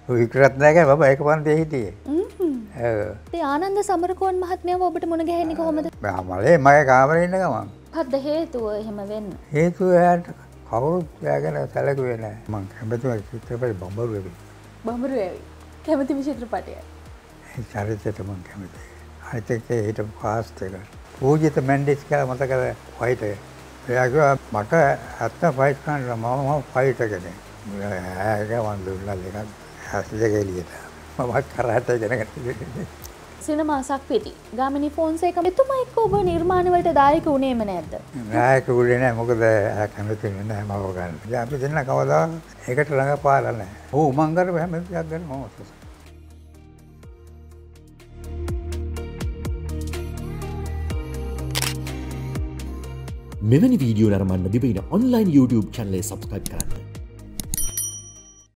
වික්‍රත්නායක බබා ඒක පන්තියේ හිටියේ. ඒ ආනන්ද සමරකෝන් මහත්මයාව ඔබට මුණ ගැහෙන්නේ කොහොමද? මලේ මගේ කාමරේ ඉන්න ගමන්. මොකද්ද හේතුව එහෙම වෙන්න? හේතුව එයාට කවුරුත් එයාගෙන සැලකුවේ නැහැ. මං කැමතිම චිත්‍රපටි බඹරුවේ. බඹරුවේ කැමතිම චිත්‍රපටය. ඒ චරිතයට මං කැමතියි. අනිත් එකේ හිටපු කාස්ට් එක. පූජිත මෙන්ඩිස් කියලා මතකද ෆයිටර්. එයා කිව්වා මට 70 ෆයිට් කරන්න මම ෆයිටර් කෙනෙක්. ඒක මං දුන්නා දෙකක්. ඇස්ලේ එළියට. මම කරාට ඉගෙන ගත්තා. සිනමා සක්විති ගාමිණී ෆෝන්සේක මෙතුමා එක්ක ඔබ නිර්මාණ වලට දායක වුණේම නැද්ද? දායක වුණේ නැහැ. මොකද එයා කැමති නැහැ මව ගන්න. ඉතින් අපි දෙන්න කවදා ඒකට ළඟපාලා නැහැ. ඔව් මං කරපු හැම දෙයක් ගැන මම මෙවැනි වීඩියෝ නරඹන්න දිවයින ඔන්ලයින් YouTube channel එක subscribe කරන්න.